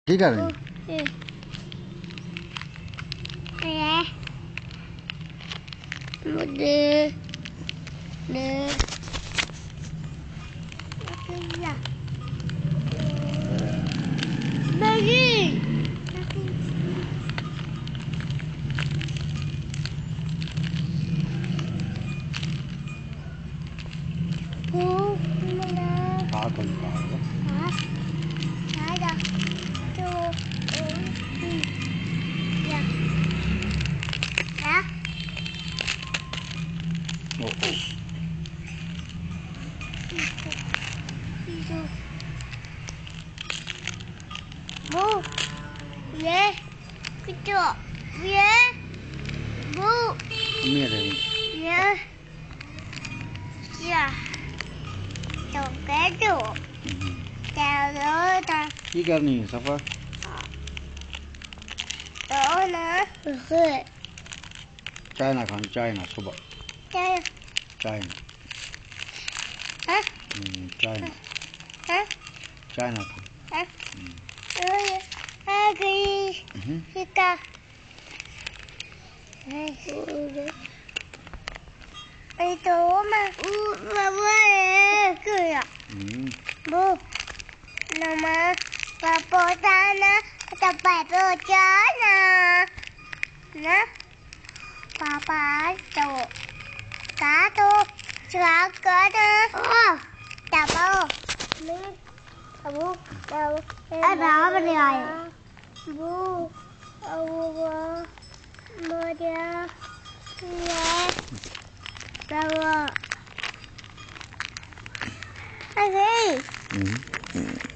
ठीक है Bu, ye, itu, ye, bu, ye, ya, itu, tahu tak? की करनी है सफा Tahu nak? चाय ना खानी चाय ना सुबह Tahu, चाय ना hah? चाय ना Hah? चाय ना खानी Hah? Lagi kita. Itu mah, boleh ke ya? Bu, nama papa sana tempat berjana. Nah, papa tu, kado, cakada. Oh, tak mau. Ni, abu, abu. Ada apa ni ayah? Bu, abu, Maria, ya, Sawa. Hey.